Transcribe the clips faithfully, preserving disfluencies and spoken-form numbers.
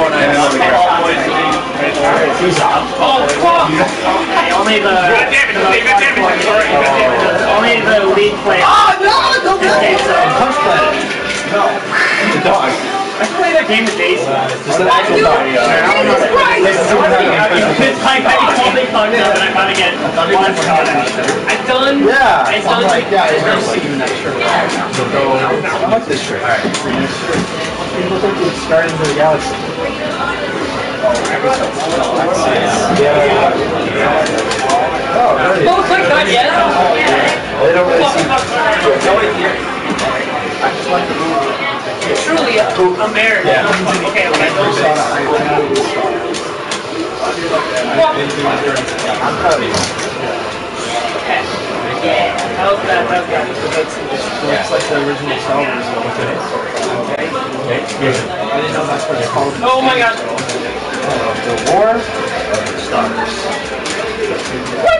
Oh, fuck! Only the... Only the lead player. Oh, no! Don't do it! Punch Planet. No. The dog. I played that game with Jason. Just an actual dog. Jesus Christ! It's like I totally fucked up and I'm about to get one shot at it. I've done... Yeah. I've done... Yeah, I've never seen that shirt. So go... I like this shirt. Alright. People think it's Guardians of the Galaxy. Oh, my God, yes! They don't really see... I just like the movie. Truly American. Yeah. Okay, okay. I'm proud of you. Okay. Yeah. How's that? How's that? It looks like the original Star Wars. Okay. Okay. I didn't know that's what it's called. Oh my God. The War of the Stars. What?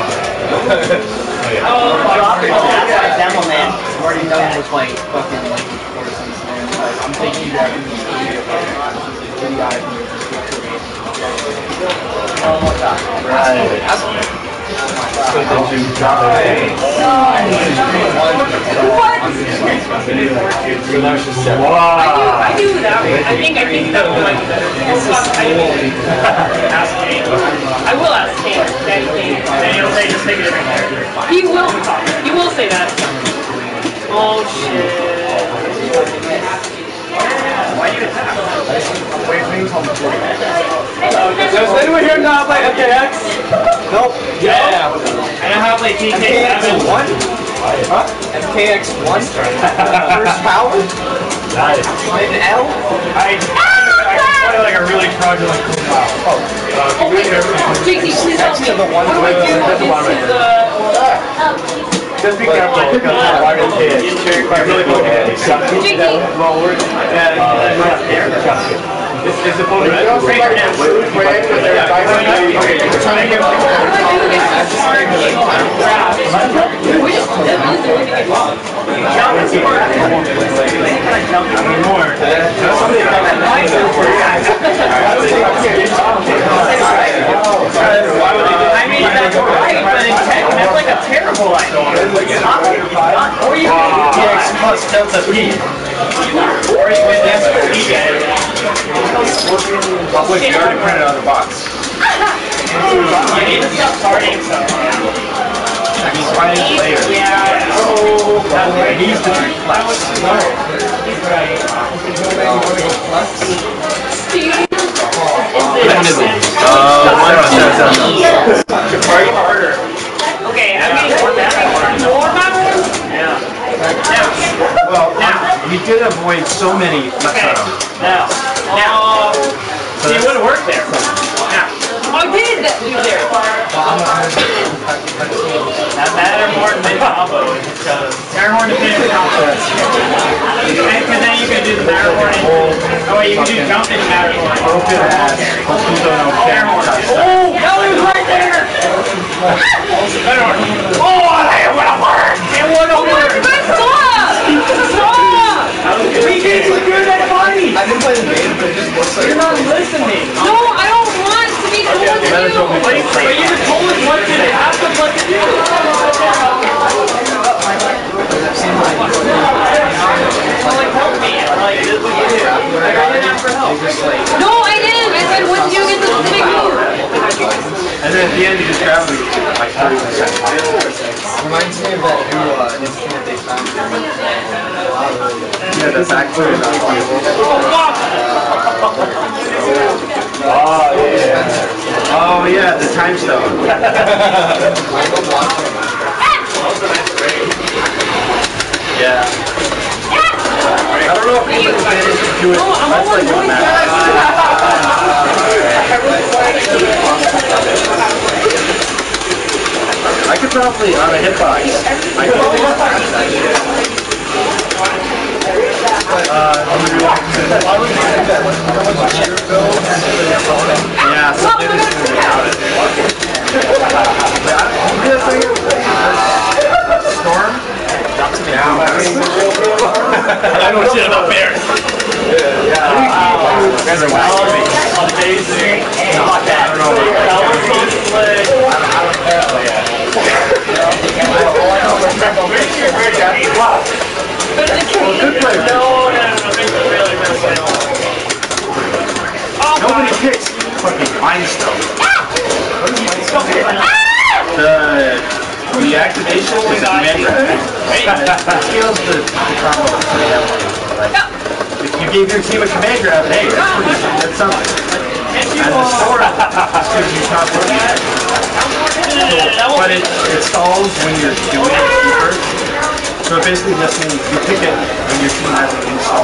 Oh, drop it. That's Demo Man. I'm already done with like fucking like. I'm thinking that we need to be oh my God. Right. So did you die? What? Wow. I do, I do that. I think, I think that one might be better. Ask Kane. I will ask Kane. And he'll say, just take a different character. He will, he will say that. Oh shit. Why do you attack? Does anyone here not play M K X? Nope. Yeah. I know how to play T K seven. one? Huh? M K X one? First power? Nice. An L? I play like a really fraudulent cool power. Oh. Uh, J T, please help me. What do I do against his, uh... Just be careful because I'm not going to hit. I really don't hit. Well, we're It's it's supposed to be right now. Okay, you're trying to get I mean, that's right, but in Tekken, that's like a terrible idea. Or you can T X plus Delta P. Or you can that's what you get. Wait, you already printed it on the box. You need to stop starting somehow. He's fighting later. Yeah. Oh, he's the flex. He's right. Steve. Uh, Party harder. Okay, I'm getting more power. Yeah. Now. Well, now. He did avoid so many. Okay. Now. Now. So he would have worked there. Now. Oh, I did do there. That matter more than the combo. Matter more than the combo. Because then you can do the matter more. Oh, wait, you can do jump and matter more. Oh, good ass. Oh, that was right there. Oh, it would have worked. It would have worked. Stop! Stop! We did so good at money. I've been playing the game, but it just looks like you're not listening. No, I don't want to be told what to do. But you just told us what to do. Ask us what to do. Like, help me. Like, this is what you do. Like, I didn't ask for help. No, I didn't. I said, what to do against this big move? And then at the end, you just grab me like thirty percent. Reminds me of that new uh, instrument they found there. Yeah, the factory. Oh, yeah. Oh, yeah, the time stone. Yeah. I don't know if you can do it. That's like what matters. I could probably, on a hitbox, I could probably smash that shit. Yeah, something is going to be out of it. Storm? Yeah, I know shit about bears. Yeah. guys are whack. Amazing. Not bad. I don't know. That was so slick. Good player. No, no, no, no, really, really. Nobody picks fucking Mind Stone. The the activation is a command grab. It kills the, the combo. If you gave your team a command grab, hey, that's pretty that's something. And the sword just gives you combo. So, but it, it stalls when you're doing it first. So it basically just means you pick it when your team has an install.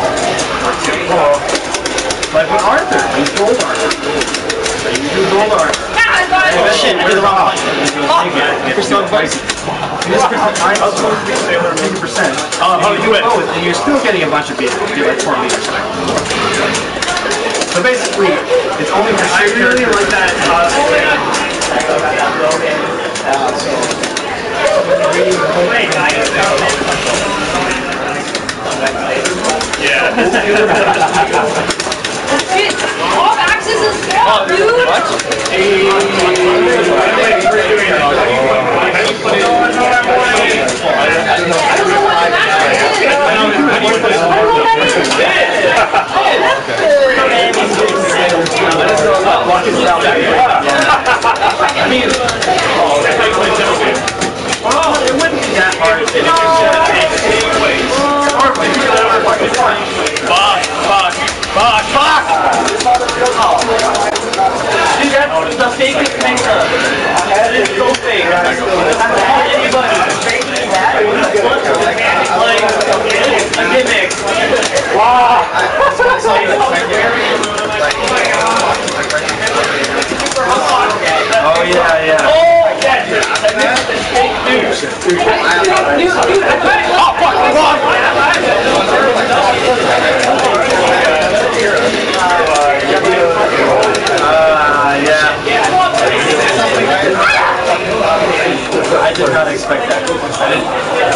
Like with Arthur, he's gold Arthur. So you do gold Arthur. Oh shit, I did the wrong one. You're still twice. You just pick up fifty percent. Oh, how do you do it? And you're still getting a bunch of beats. You get like four meters. So basically, it's only for I really like that. Yeah. Shit, off axis is small, dude! What? I mean, oh, that's how you play Tekken game. Well, it wouldn't be that hard if it was take ways. Or if you could ever fucking fun. Fuck, fuck, fuck, fuck! Dude, that's the fakest maker. That is so fake. Anybody. Like, a gimmick. Wow! Oh yeah, yeah. Oh, yeah, dude. That's fake news. Dude, dude, oh, fuck, fuck. Uh, yeah. I did not expect that. I didn't.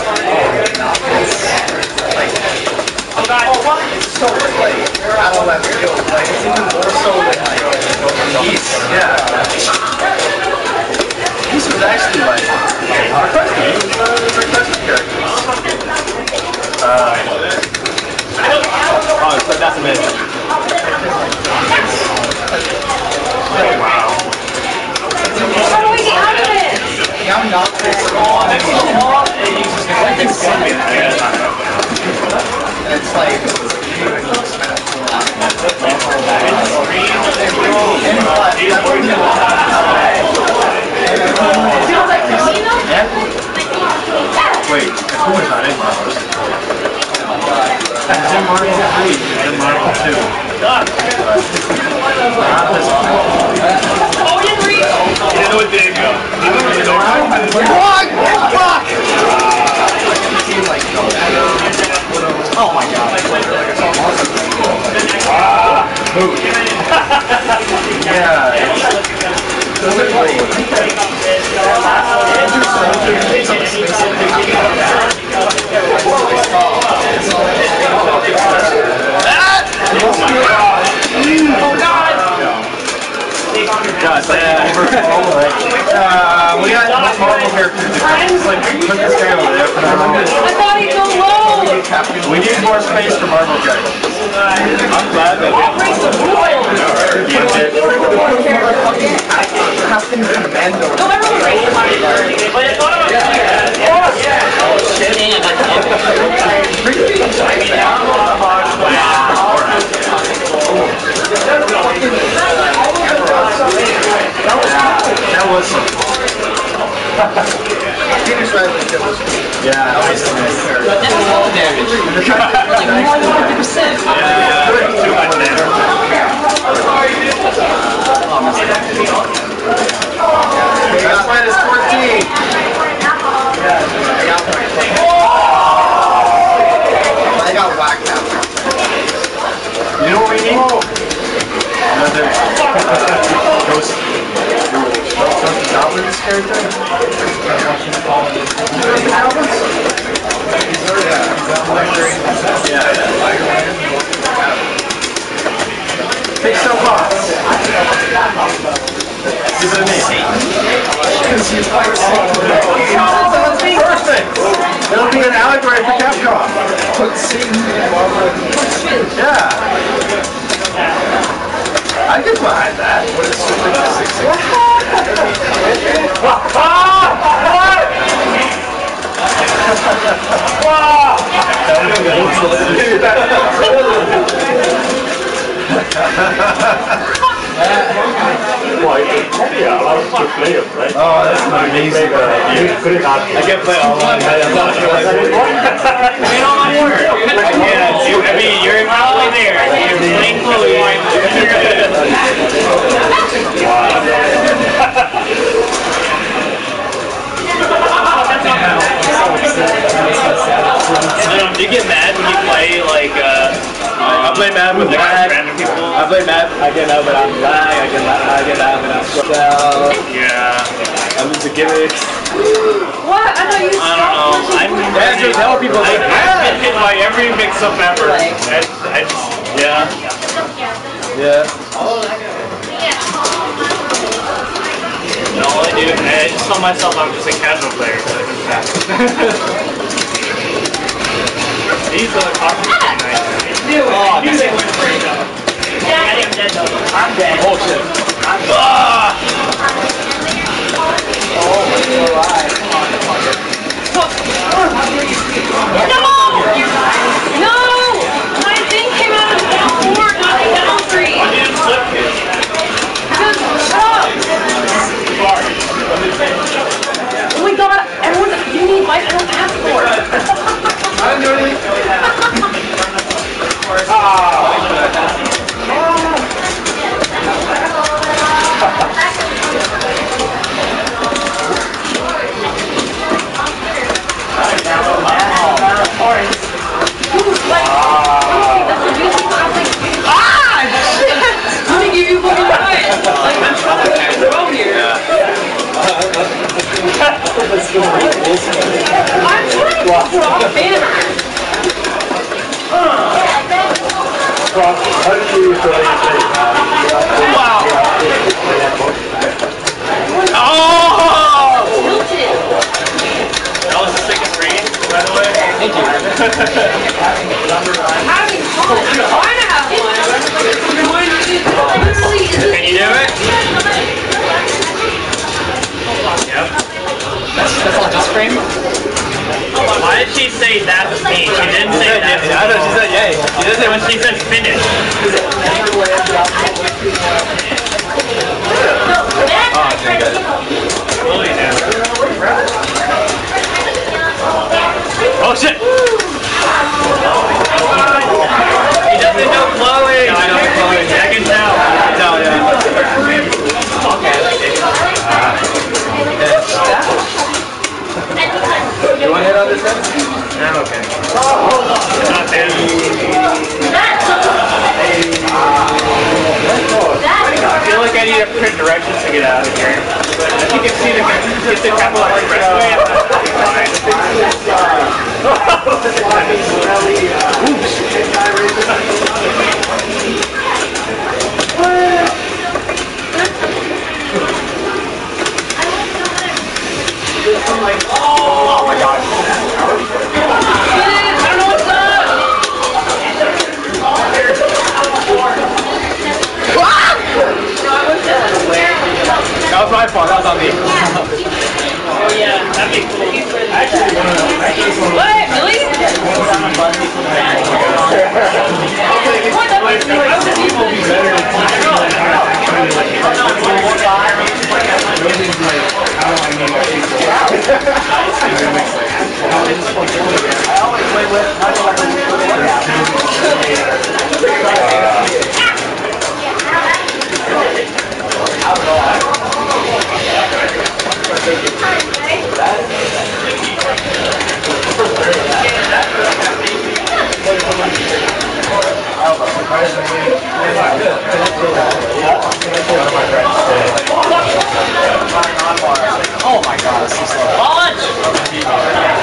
Oh, God. It's so like, out of left field. Like, it's even more so than like, Geese, yeah. Geese was actually like requested. He was one of the requested characters. Uh, oh, so that's amazing. Wow. How do we get out of it? I'm not this It's like, Wait, who was not in Marvel? He's in Marvel three, he's in Marvel two. Not this one. Oh, you didn't read? You didn't know it didn't go. I don't really know. Fuck! Fuck! oh my god. God, it's like overall, like, uh, we got one Marvel character to just like put this guy over there for now. I thought he'd go low! We need more space for Marvel characters. I'm glad that I'll break the rules! Captain Commando. No, I remember breaking my thirty, but I thought about it. Oh, yeah! Oh, shit. Damn, I can't. I mean, now I'm on a hard That was some Peter's right, like, it was. yeah, that was some But that's wall damage. Like more than fifty percent. Yeah, too much damage. That's minus fourteen. I got whacked out. You know what we need? Another ghost. Ghost Goblins character? Yeah. Perfect! It'll be an allegory for Capcom. Yeah. I get behind that. Oh, that's amazing. I can't play online. I'm not sure what I'm Yeah, I mean, you're probably there. You're playing Chloe. Um, do you get mad when you play like uh? I play mad with lag. random people. I play mad. I get mad when I'm lag. I get mad. I get mad when I'm swept out. Yeah. I'm into gimmicks. What? I thought you I don't know. I'm That's just tell people I, like I've been hit by every mix-up ever. I, I just, yeah. Yeah. No, all I do, I just tell myself I'm just a casual player. These are awesome. Oh, Music went great though. Yeah, I am dead though. I'm dead. oh shit. I'm dead. Ah! Oh my god. No! No! My thing came out of down four, not a down three. Why did you flip it? Because, shut up! Sorry. Oh my god, everyone's giving me advice I don't ask for. I'm doing it. Let me give you fucking advice. Like, I'm trying to throw here. I'm trying to draw a banner. Wow! Oh! Tilted. That was the second read, by the way. Thank you. Having fun. Trying to have fun. Literally, is Can you do it? Yep. That's, that's all just frame? Why did she say that's me? She didn't say that's me. I know, she said yay. She didn't say when she said finish. Oh, okay, good. Chloe now. Oh shit! He doesn't know Chloe! No, I know Chloe. I can tell. No, yeah. You want to hit on this then? I'm okay. Not bad. I feel like I need to print directions to get out of here. But if you can see the get the Capital Expressway, I'll be fine. Oh my god. I don't know what's up. That was my fault, that was on me. Oh yeah, that'd be cool. What? Really? What? That was I always play with